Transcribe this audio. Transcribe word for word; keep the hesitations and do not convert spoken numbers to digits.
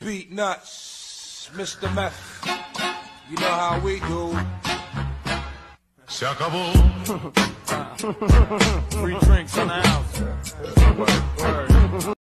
Beat nuts, Mister Meth. You know how we do. Se acabó. Free drinks in the house. Word, word.